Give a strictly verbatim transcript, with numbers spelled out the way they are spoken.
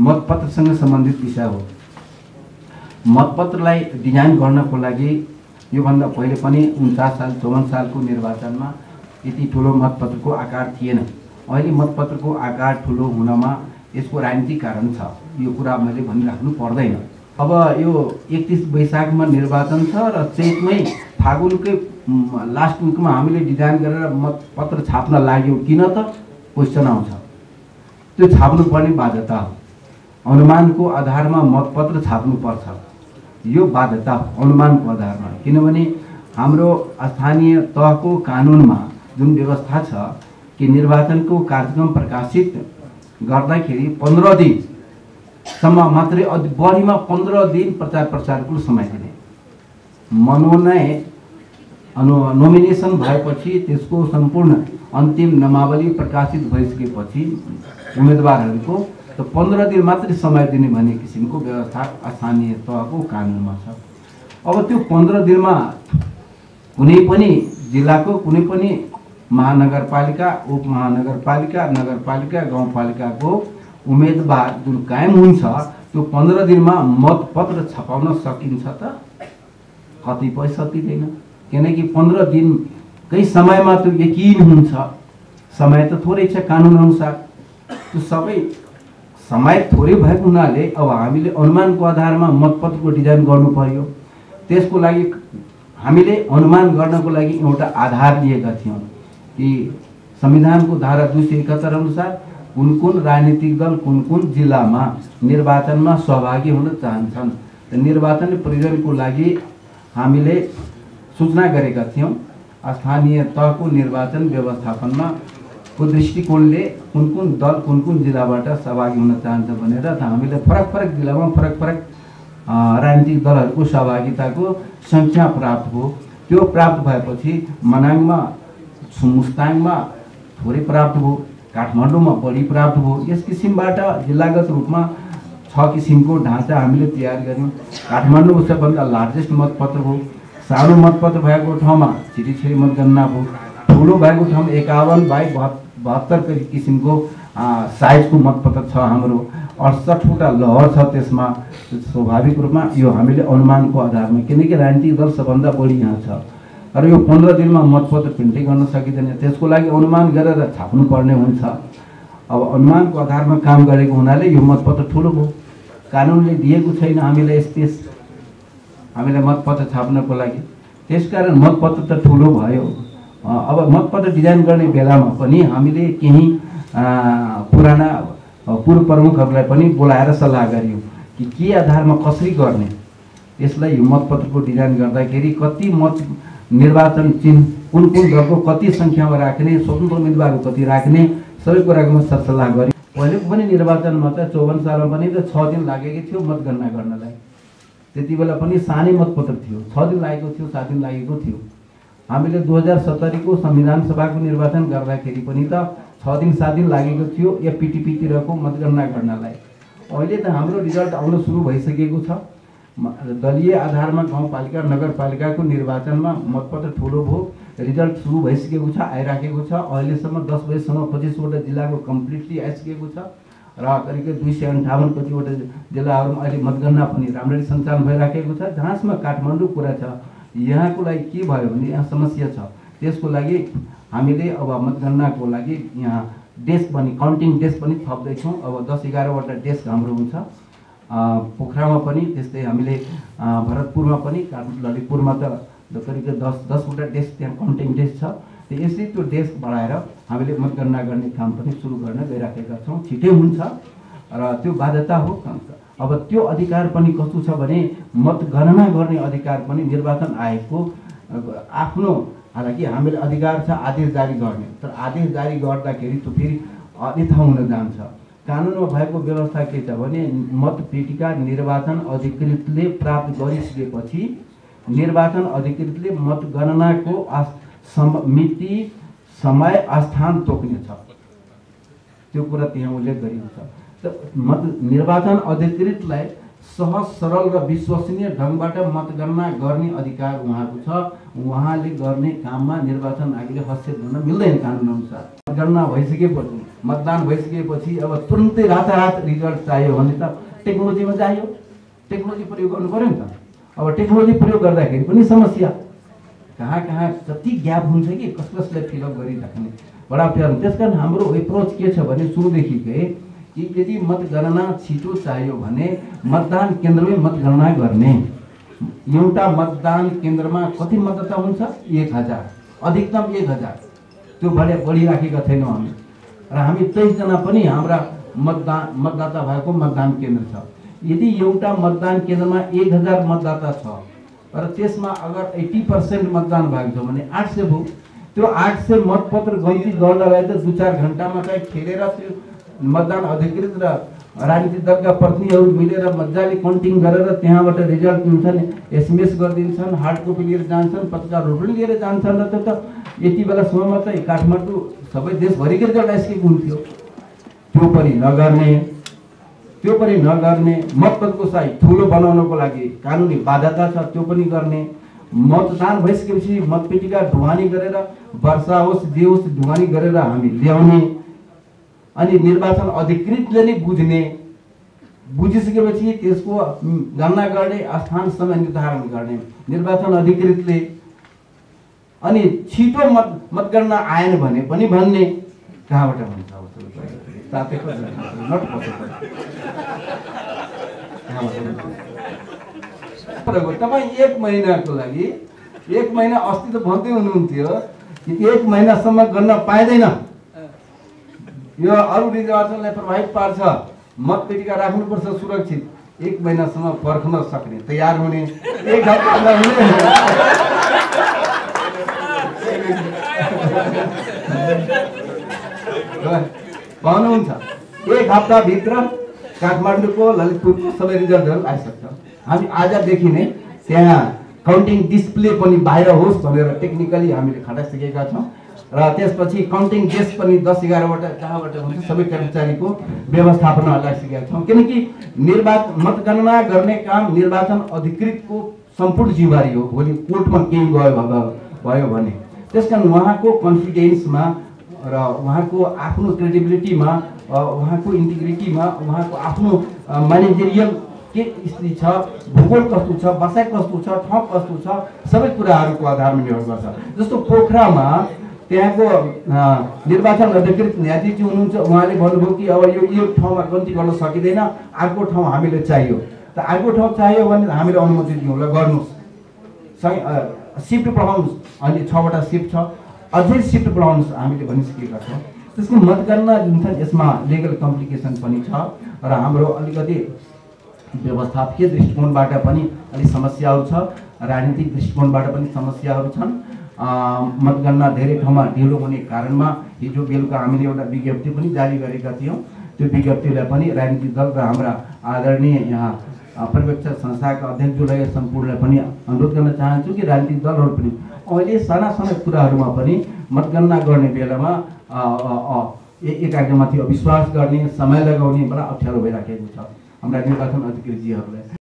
मतपत्रसँग सम्बन्धित विषय हो। मतपत्रलाई डिजाइन गर्नको लागि योभन्दा पहिले पनि उन्चास साल चौवन सालको निर्वाचनमा यति ठुलो मतपत्रको आकार थिएन। अहिले मतपत्रको आकार ठुलो हुनमा यसको राजनीतिक कारण छ, यो कुरा मैले भनिराख्नु पर्दैन। अब यो एकतीस वैशाखमा निर्वाचन छ र चैतमै फागुनकै लास्ट विकमा हामीले डिजाइन गरेर मतपत्र छाप्न लाग्यौँ किन त क्वेसन आउँछ। त्यो छाप्नुपर्ने बाध्यता हो, अनुमानको आधारमा मतपत्र छाप्नुपर्छ, यो बाध्यता हो अनुमानको आधारमा। किनभने हाम्रो स्थानीय तहको कानुनमा जुन व्यवस्था छ कि निर्वाचनको कार्यक्रम प्रकाशित गर्दाखेरि पन्ध्र दिनसम्म मात्रै, अझ बढीमा पन्ध्र दिन प्रचार प्रसारको समय दिने। मनोनयन अनु नोमिनेसन भएपछि त्यसको सम्पूर्ण अन्तिम नामावली प्रकाशित भइसकेपछि उम्मेदवारहरूको त पन्ध्र दिन मात्रै समय दिने भन्ने किसिमको व्यवस्था स्थानीय तहको कानुनमा छ। अब त्यो पन्ध्र दिनमा कुनै पनि जिल्लाको कुनै पनि महानगरपालिका, उपमहानगरपालिका, नगरपालिका, गाउँपालिकाको उम्मेदवार जुन कायम हुन्छ त्यो पन्ध्र दिनमा मतपत्र छपाउन सकिन्छ त? कतिपय सकिँदैन। किनकि पन्ध्र दिनकै समयमा त्यो यकिन हुन्छ, समय त थोरै छ कानुन अनुसार। त्यो सबै समय थोरै भएको हुनाले अब हामीले अनुमानको आधारमा मतपत्रको डिजाइन गर्नु पर्यो। त्यसको लागि हामीले अनुमान गर्नको लागि एउटा आधार लिएका थियौँ कि संविधानको धारा दुई सय एकहत्तर अनुसार कुन कुन राजनीतिक दल कुन कुन जिल्लामा निर्वाचनमा सहभागी हुन चाहन्छन्। निर्वाचन प्रयोजनको लागि हामीले सूचना गरेका थियौँ। स्थानीय तहको निर्वाचन व्यवस्थापनमा को दृष्टिकोणले कुन कुन दल कुन कुन जिल्लाबाट सहभागी हुन चाहन्छ भनेर त हामीले फरक फरक जिल्लामा फरक फरक राजनीतिक दलहरूको सहभागिताको सङ्ख्या प्राप्त भयो। त्यो प्राप्त भएपछि मनाङमा, मुस्ताङमा थोरै प्राप्त भयो, काठमाडौँमा बढी प्राप्त भयो। यस किसिमबाट जिल्लागत रूपमा छ किसिमको ढाँचा हामीले तयार गऱ्यौँ। काठमाडौँ सबभन्दा लार्जेस्ट मतपत्र हो। सानो मतपत्र भएको ठाउँमा छिरी छिरी मतगणना भयो। ठुलो भएको ठाउँमा एकाउन्न बाई बहत्तर किसिमको साइजको मतपत्र छ हाम्रो। अडसठवटा लहर छ त्यसमा। स्वाभाविक रूपमा यो हामीले अनुमानको आधारमा, किनकि राजनीतिक दल सबभन्दा बढी यहाँ छ र यो पन्ध्र दिनमा मतपत्र प्रिन्टै गर्न सकिँदैन। त्यसको लागि अनुमान गरेर छाप्नुपर्ने हुन्छ। अब अनुमानको आधारमा काम गरेको हुनाले यो मतपत्र ठुलो भयो। कानुनले दिएको छैन हामीलाई स्पेस हामीलाई मतपत्र छाप्नको लागि, त्यसकारण मतपत्र त ठुलो भयो। अब मतपत्र डिजाइन गर्ने बेलामा पनि हामीले केही पुराना पूर्व प्रमुखहरूलाई पनि बोलाएर सल्लाह गऱ्यौँ कि के आधारमा कसरी गर्ने। यसलाई यो मतपत्रको डिजाइन गर्दाखेरि कति मत निर्वाचन चिन्ह कुन कुन दलको कति सङ्ख्यामा राख्ने, स्वतन्त्र उम्मेदवारको कति राख्ने, सबै कुराको सरसल्लाह गऱ्यौँ। पहिलेको पनि निर्वाचनमा त चौवन सालमा पनि त छ दिन लागेको थियो मतगणना गर्नलाई। त्यति बेला पनि सानै मतपत्र थियो, छ दिन लागेको थियो, सात दिन लागेको थियो। हामीले दुई हजार सत्तरीको संविधान सभाको निर्वाचन गर्दाखेरि पनि त छ दिन सात दिन लागेको थियो या पिटिपीतिरको मतगणना गर्नलाई। अहिले त हाम्रो रिजल्ट आउन सुरु भइसकेको छ। दलीय आधारमा गाउँपालिका नगरपालिकाको निर्वाचनमा मतपत्र ठुलो भयो, रिजल्ट सुरु भइसकेको छ, आइराखेको छ। अहिलेसम्म दस बजीसम्म पच्चिसवटा जिल्लाको कम्प्लिटली आइसकेको छ र करिब दुई सय अन्ठाउन्न कतिवटा जिल्लाहरूमा अहिले मतगणना पनि राम्ररी सञ्चालन भइराखेको छ। जहाँसम्म काठमाडौँ कुरा छ, यहाँको लागि के भयो भने यहाँ समस्या छ। त्यसको लागि हामीले अब मतगणनाको लागि यहाँ डेस्क पनि काउन्टिङ डेस्क पनि थप्दैछौँ। अब दस एघारवटा डेस्क हाम्रो हुन्छ। पोखरामा पनि त्यस्तै, हामीले भरतपुरमा पनि, ललितपुरमा त करिब दस दसवटा डेस्क त्यहाँ काउन्टिङ डेस्क छ। यसरी त्यो डेस्क बढाएर हामीले मतगणना गर्ने काम पनि सुरु गर्न गइराखेका छौँ। छिटै हुन्छ र त्यो बाध्यता हो। अब त्यो अधिकार पनि कस्तो छ भने मतगणना गर्ने अधिकार पनि निर्वाचन आयोगको आफ्नो, हालाकि हामीले अधिकार छ आदेश जारी गर्ने, तर आदेश जारी गर्दाखेरि त्यो फेरि अन्यथा हुन जान्छ। कानुनमा भएको व्यवस्था के छ भने मतपेटिका निर्वाचन अधिकृतले प्राप्त गरिसकेपछि निर्वाचन अधिकृतले मतगणनाको मिति, समय, स्थान तोक्नेछ। त्यो कुरा त्यहाँ उल्लेख गरिएको छ। त मत निर्वाचन अधिकृतलाई सहज सरल र विश्वसनीय ढङ्गबाट मतगणना गर्ने अधिकार उहाँको छ। उहाँले गर्ने काममा निर्वाचन आयोगले हस्तक्षेप गर्न मिल्दैन कानुन अनुसार। मतगणना भइसकेपछि मतदान भइसकेपछि अब तुरुन्तै रातारात रिजल्ट चाहियो भने त टेक्नोलोजीमा चाहियो, टेक्नोलोजी प्रयोग गर्नु पर्यो नि त। अब टेक्नोलोजी प्रयोग गर्दाखेरि पनि समस्या, कहाँ कहाँ कति ग्याप हुन्छ कि कस कसलाई फिलअप गरिराख्ने बडा अप्ठ्यारो। त्यस कारण हाम्रो एप्रोच के छ भने सुरुदेखिकै कि यदि मतगणना छिटो चाहियो भने मतदान केन्द्रमै मतगणना गर्ने। एउटा मतदान केन्द्रमा कति मतदाता हुन्छ? एक हजार, अधिकतम एक हजार, त्यो बढे बढिराखेका छैनौँ हामी। र हामी तेइसजना पनि हाम्रा मतदान मतदाता भएको मतदान केन्द्र छ। यदि एउटा मतदान केन्द्रमा एक हजार मतदाता छ र त्यसमा अगर अस्सी पर्सेन्ट मतदान भएको छ भने आठ सय भयो। त्यो आठ सय मतपत्र गन्ती गर्नलाई त दुई चार घन्टामा चाहिँ खेलेर त्यो मतदान अधिकृत र राजनीतिक दलका प्रतिनिधिहरू मिलेर मजाले काउन्टिङ गरेर त्यहाँबाट रिजल्ट दिन्छन्, एसएमएस गरिदिन्छन्, हार्ड कपी लिएर जान्छन्, पत्रकारहरू पनि लिएर जान्छन्। र त्यो त यति बेलासम्ममा त काठमाडौँ सबै देशभरिकै रिजल्ट आइसकेको हुन्थ्यो। त्यो पनि नगर्ने, त्यो पनि नगर्ने। मतपत्रको साइज ठुलो बनाउनको लागि कानुनी बाध्यता छ, त्यो पनि गर्ने। मतदान भइसकेपछि मतपेटिका ढुवानी गरेर वर्षा होस् जे होस् ढुवानी गरेर हामी ल्याउने। अनि निर्वाचन अधिकृतले नै बुझ्ने, बुझिसकेपछि त्यसको गणना गर्ने, स्थान समय निर्धारण गर्ने निर्वाचन अधिकृतले। अनि छिटो मत मतगणना आएन भने पनि भन्ने। कहाँबाट भन्छ तातेको नट पोसिबल। तपाईँ एक महिनाको लागि, एक महिना अस्ति त भन्दै हुनुहुन्थ्यो कि एक महिनासम्म गर्न पाइँदैन, यो अरू निर्वाचनलाई प्रभावित पार्छ, मतपेटिका राख्नुपर्छ सुरक्षित। एक महिनासम्म पर्खन सक्ने, तयार हुने, एक हप्ता हुने। पाउनुहुन्छ एक हप्ताभित्र काठमाडौँको ललितपुरको सबै रिजल्टहरू आइसक्छ। हामी आजदेखि नै त्यहाँ काउन्टिङ डिस्प्ले पनि बाहिर होस् भनेर टेक्निकली हामीले खटाइसकेका छौँ। र त्यसपछि काउन्टिङ डेस्क पनि दस एघारवटा कहाँबाट हुन्छ सबै कर्मचारीको व्यवस्थापन लगाइसकेका छौँ। किनकि निर्वाचन मतगणना गर्ने काम निर्वाचन अधिकृतको सम्पूर्ण जिम्मेवारी हो। भोलि कोर्टमा केही गयो भयो भने त्यस कारण उहाँको कन्फिडेन्समा र उहाँको आफ्नो क्रेडिबिलिटीमा, उहाँको इन्टिग्रिटीमा, उहाँको आफ्नो म्यानेजरियल के स्थिति छ, भूगोल कस्तो छ, बसाइ कस्तो छ, ठाउँ कस्तो छ, सबै कुराहरूको आधारमा निर्भर गर्छ। जस्तो पोखरामा त्यहाँको निर्वाचन अधिकृत न्यायाधीश हुनुहुन्छ, उहाँले भन्नुभयो कि अब यो यो ठाउँमा गन्ती गर्न सकिँदैन, अर्को ठाउँ हामीले चाहियो। त अर्को ठाउँ चाहियो भने हामीले अनुमति दिउँ, ल गर्नुहोस्, सिफ्ट बढाउनुहोस्। अनि छवटा सिफ्ट छ, अझै सिफ्ट बढाउनुहोस् हामीले भनिसकेका छौँ। त्यसको मतगणना जुन छ यसमा लिगल कम्प्लिकेसन पनि छ र हाम्रो अलिकति व्यवस्थापकीय दृष्टिकोणबाट पनि अलिक समस्याहरू छ, राजनीतिक दृष्टिकोणबाट पनि समस्याहरू छन्। मतगणना धेरै ठाउँमा ढिलो हुने कारणमा हिजो बेलुका हामीले एउटा विज्ञप्ति पनि जारी गरेका थियौँ। त्यो विज्ञप्तिलाई पनि राजनीतिक दल र हाम्रा आदरणीय यहाँ पर्यवेक्षक संस्थाका अध्यक्षज्यूलाई सम्पूर्णलाई पनि अनुरोध गर्न चाहन्छु कि राजनीतिक दलहरू पनि अहिले साना साना कुराहरूमा पनि मतगणना गर्ने बेलामा एकाअर्कामाथि अविश्वास गर्ने, समय लगाउने बडा अप्ठ्यारो भइराखेको छ हाम्रा निर्वाचन अधिकृतजीहरूलाई।